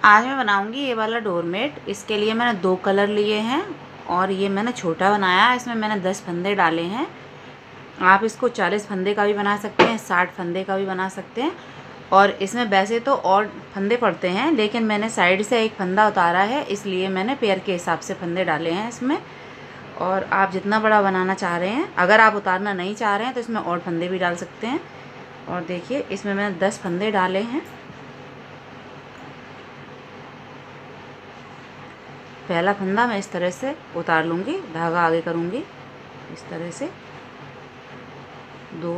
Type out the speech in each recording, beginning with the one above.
आज मैं बनाऊंगी ये वाला डोरमेट। इसके लिए मैंने 2 कलर लिए हैं और ये मैंने छोटा बनाया है। इसमें मैंने 10 फंदे डाले हैं। आप इसको 40 फंदे का भी बना सकते हैं, 60 फंदे का भी बना सकते हैं। और इसमें वैसे तो और फंदे पड़ते हैं, लेकिन मैंने साइड से एक फंदा उतारा है, इसलिए मैंने पेयर के हिसाब से फंदे डाले हैं इसमें। और आप जितना बड़ा बनाना चाह रहे हैं, अगर आप उतारना नहीं चाह रहे हैं तो इसमें और फंदे भी डाल सकते हैं। और देखिए इसमें मैंने 10 फंदे डाले हैं। पहला फंदा मैं इस तरह से उतार लूँगी, धागा आगे करूँगी इस तरह से। 2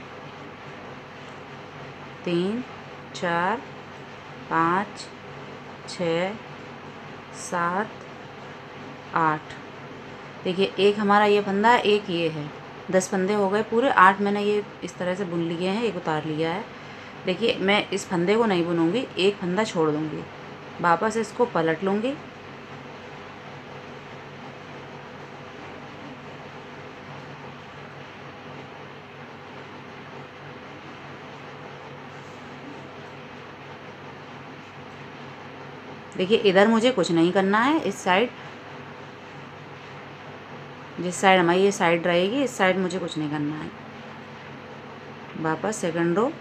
3 4 5 6 7 8। देखिए एक हमारा ये फंदा है, एक ये है। 10 फंदे हो गए पूरे। 8 मैंने ये इस तरह से बुन लिए हैं, एक उतार लिया है। देखिए मैं इस फंदे को नहीं बुनूंगी, एक फंदा छोड़ दूंगी, वापस इसको पलट लूँगी। देखिए इधर मुझे कुछ नहीं करना है। इस साइड, जिस साइड हमारी ये साइड रहेगी, इस साइड मुझे कुछ नहीं करना है। वापस सेकंड रो,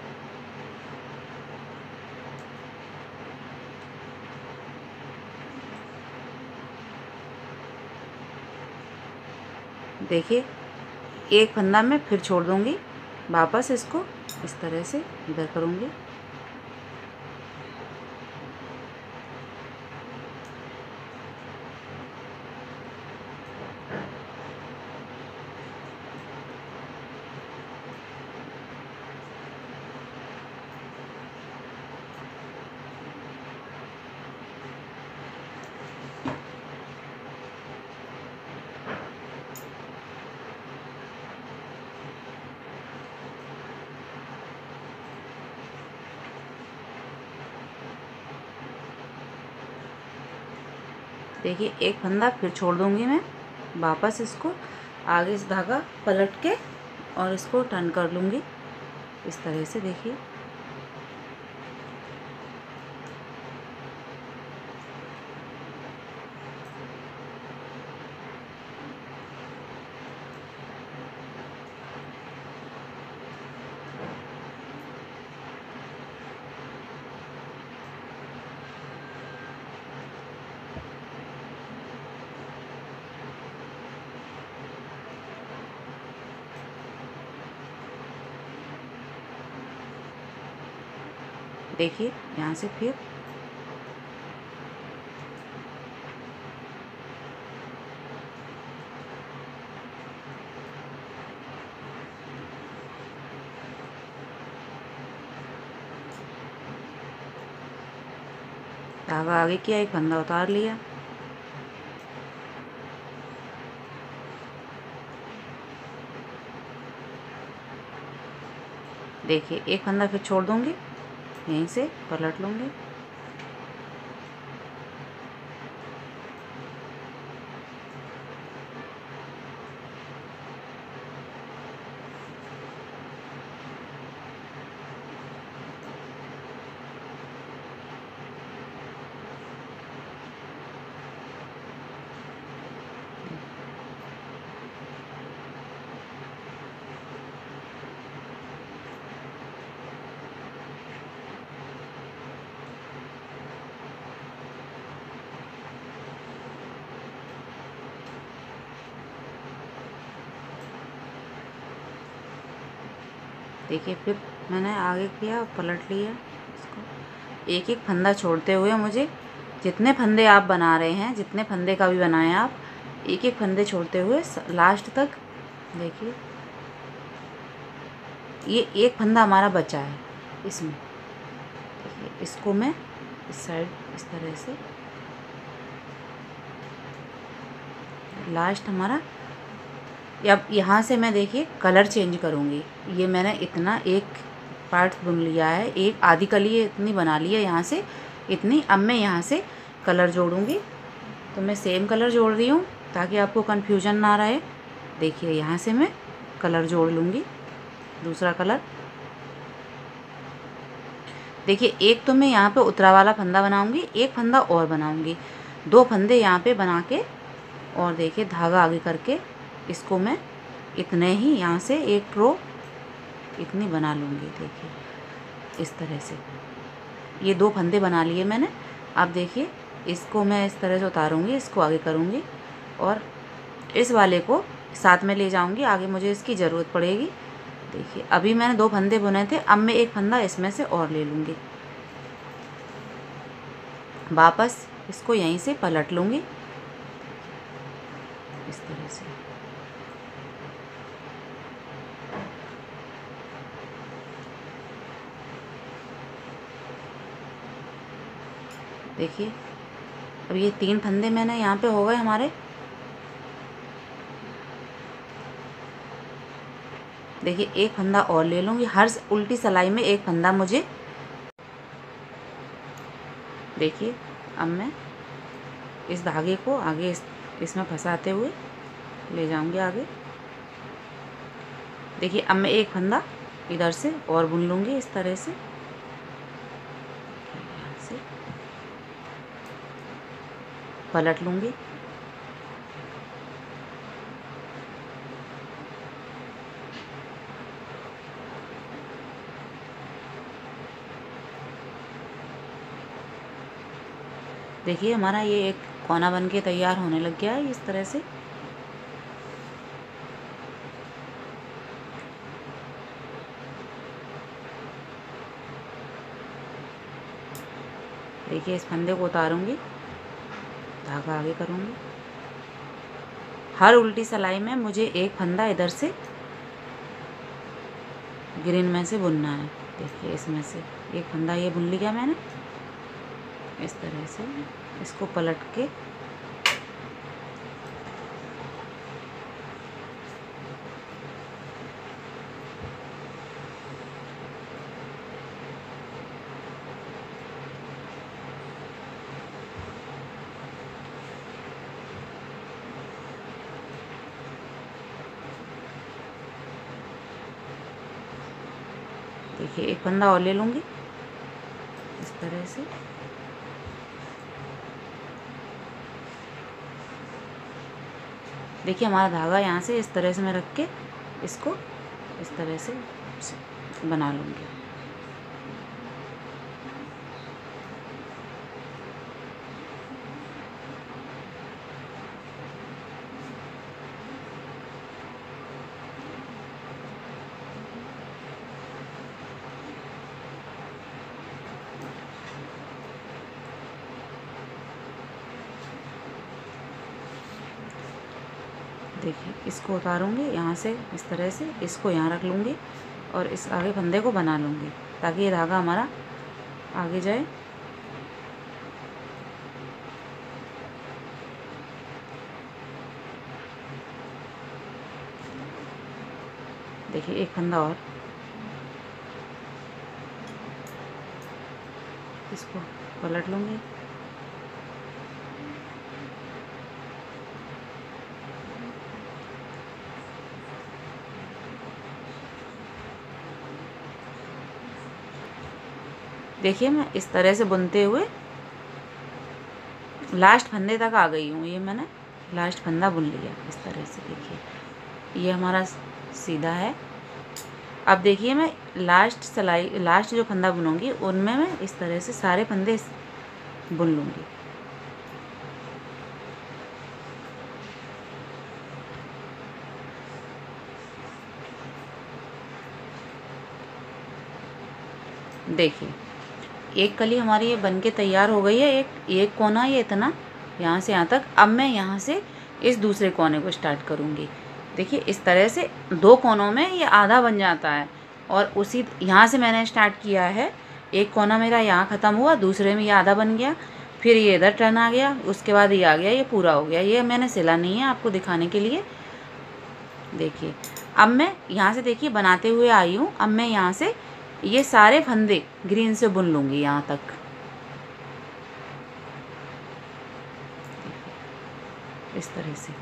देखिए एक फंदा मैं फिर छोड़ दूंगी, वापस इसको इस तरह से इधर करूंगी। देखिए एक फंदा फिर छोड़ दूंगी मैं, वापस इसको आगे से धागा पलट के और इसको टर्न कर लूँगी इस तरह से। देखिए देखिए यहाँ से फिर धागा आगे किया, एक फंदा उतार लिया। देखिए एक फंदा फिर छोड़ दूंगी, यहीं से पलट लूँगी। देखिए फिर मैंने आगे किया, पलट लिया इसको। एक एक फंदा छोड़ते हुए मुझे, जितने फंदे आप बना रहे हैं, जितने फंदे का भी बनाएं आप, एक एक फंदे छोड़ते हुए लास्ट तक। देखिए ये एक फंदा हमारा बचा है इसमें। देखिए इसको मैं इस साइड इस तरह से, लास्ट हमारा। अब यहाँ से मैं देखिए कलर चेंज करूँगी। ये मैंने इतना एक पार्ट बुन लिया है, एक आधी कली इतनी बना ली है यहाँ से इतनी। अब मैं यहाँ से कलर जोड़ूँगी, तो मैं सेम कलर जोड़ रही हूँ ताकि आपको कन्फ्यूजन ना रहे। देखिए यहाँ से मैं कलर जोड़ लूँगी, दूसरा कलर। देखिए एक तो मैं यहाँ पे उतरा वाला फंदा बनाऊंगी, एक फंदा और बनाऊंगी, 2 फंदे यहाँ पे बना के, और देखिए धागा आगे करके इसको मैं इतने ही यहाँ से एक रो इतनी बना लूँगी। देखिए इस तरह से ये 2 फंदे बना लिए मैंने। अब देखिए इसको मैं इस तरह से उतारूँगी, इसको आगे करूँगी और इस वाले को साथ में ले जाऊँगी, आगे मुझे इसकी ज़रूरत पड़ेगी। देखिए अभी मैंने 2 फंदे बुने थे, अब मैं एक फंदा इसमें से और ले लूँगी, वापस इसको यहीं से पलट लूँगी इस तरह से। देखिए अब ये 3 फंदे मैंने यहाँ पे हो गए हमारे। देखिए एक फंदा और ले लूँगी, हर उल्टी सिलाई में एक फंदा मुझे। देखिए अब मैं इस धागे को आगे इसमें फंसाते हुए ले जाऊँगी आगे। देखिए अब मैं एक फंदा इधर से और बुन लूँगी इस तरह से, यहाँ से पलट लूँगी। देखिए हमारा ये एक कोना बन के तैयार होने लग गया है इस तरह से। देखिए इस फंदे को उतारूंगी, धागा आगे करूंगी, हर उल्टी सिलाई में मुझे एक फंदा इधर से ग्रीन में से बुनना है। देखिए इसमें से एक फंदा ये बुन लिया मैंने इस तरह से, इसको पलट के देखिए एक फंदा और ले लूँगी इस तरह से। देखिए हमारा धागा यहाँ से इस तरह से मैं रख के इसको इस तरह से बना लूँगी। देखिए इसको उतारूँगी यहाँ से इस तरह से, इसको यहाँ रख लूँगी और इस आगे फंदे को बना लूँगी ताकि ये धागा हमारा आगे जाए। देखिए एक फंदा और, इसको पलट लूँगी। देखिए मैं इस तरह से बुनते हुए लास्ट फंदे तक आ गई हूँ। ये मैंने लास्ट फंदा बुन लिया इस तरह से। देखिए ये हमारा सीधा है। अब देखिए मैं लास्ट जो फंदा बुनूंगी उनमें मैं इस तरह से सारे फंदे बुन लूँगी। देखिए एक कली हमारी ये बन के तैयार हो गई है। एक कोना ये इतना यहाँ से यहाँ तक। अब मैं यहाँ से इस दूसरे कोने को स्टार्ट करूँगी। देखिए इस तरह से 2 कोनों में ये आधा बन जाता है और उसी यहाँ से मैंने स्टार्ट किया है। एक कोना मेरा यहाँ ख़त्म हुआ, दूसरे में ये आधा बन गया, फिर ये इधर टर्न आ गया, उसके बाद ये आ गया, ये पूरा हो गया। ये मैंने सिला नहीं है आपको दिखाने के लिए। देखिए अब मैं यहाँ से देखिए बनाते हुए आई हूँ। अब मैं यहाँ से ये सारे फंदे ग्रीन से बुन लूँगी यहाँ तक। इस तरह से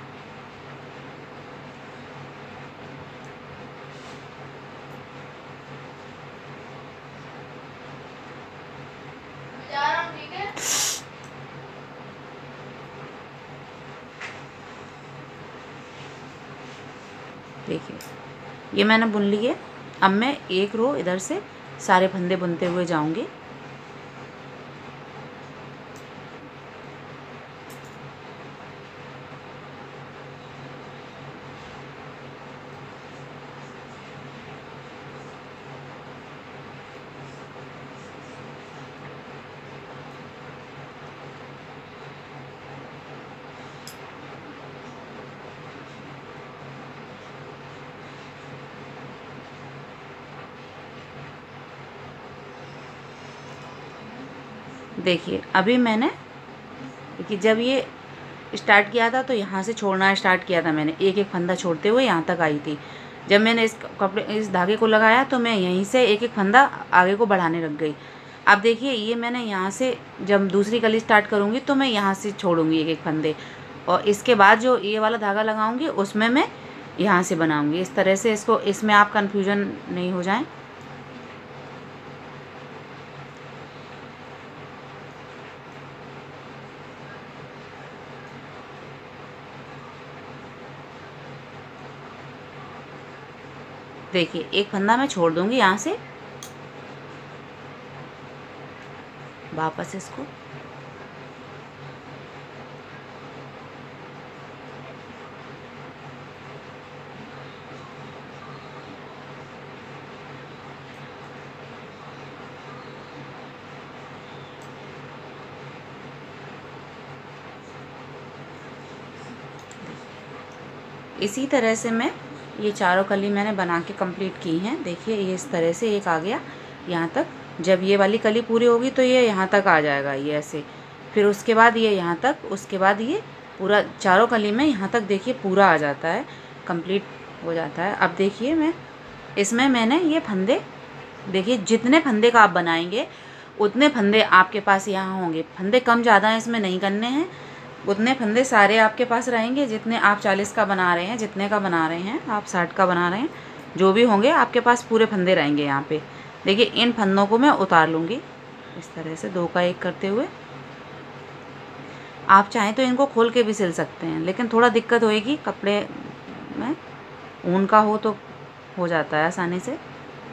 देखिए ये मैंने बुन लिए। अब मैं एक रो इधर से सारे फंदे बुनते हुए जाऊंगी। देखिए अभी मैंने, देखिए जब ये स्टार्ट किया था तो यहाँ से छोड़ना स्टार्ट किया था मैंने, एक एक फंदा छोड़ते हुए यहाँ तक आई थी। जब मैंने इस धागे को लगाया तो मैं यहीं से एक एक फंदा आगे को बढ़ाने लग गई। अब देखिए ये मैंने यहाँ से जब दूसरी कली स्टार्ट करूँगी तो मैं यहाँ से छोड़ूंगी एक एक फंदे, और इसके बाद जो ये वाला धागा लगाऊंगी उसमें मैं यहाँ से बनाऊंगी। इस तरह से इसको, इसमें आप कन्फ्यूजन नहीं हो जाए। देखिए एक फंदा मैं छोड़ दूंगी यहाँ से, वापस इसको इसी तरह से मैं ये चारों कली मैंने बना के कंप्लीट की हैं। देखिए ये इस तरह से एक आ गया यहाँ तक। जब ये वाली कली पूरी होगी तो ये यहाँ तक आ जाएगा, ये ऐसे। फिर उसके बाद ये यहाँ तक, उसके बाद ये पूरा चारों कली में यहाँ तक देखिए पूरा आ जाता है, कंप्लीट हो जाता है। अब देखिए मैं इसमें मैंने ये फंदे, देखिए जितने फंदे का आप बनाएंगे उतने फंदे आपके पास यहाँ होंगे। फंदे कम ज़्यादा इसमें नहीं करने हैं, उतने फंदे सारे आपके पास रहेंगे जितने आप 40 का बना रहे हैं, जितने का बना रहे हैं आप 60 का बना रहे हैं, जो भी होंगे आपके पास पूरे फंदे रहेंगे यहाँ पे। देखिए इन फंदों को मैं उतार लूँगी इस तरह से 2 का 1 करते हुए। आप चाहें तो इनको खोल के भी सिल सकते हैं, लेकिन थोड़ा दिक्कत होएगी, कपड़े में ऊन का हो तो हो जाता है आसानी से।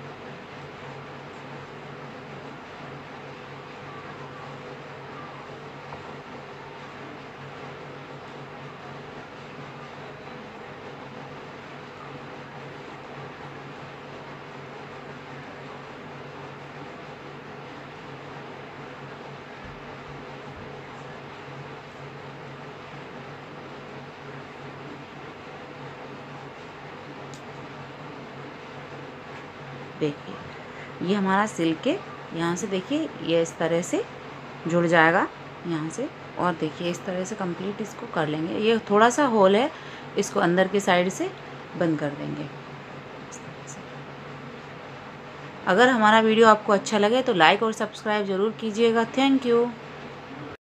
देखिए ये हमारा सिल के यहाँ से, देखिए ये इस तरह से जुड़ जाएगा यहाँ से, और देखिए इस तरह से कंप्लीट इसको कर लेंगे। ये थोड़ा सा होल है, इसको अंदर की साइड से बंद कर देंगे इस तरह से। अगर हमारा वीडियो आपको अच्छा लगे तो लाइक और सब्सक्राइब ज़रूर कीजिएगा। Thank you.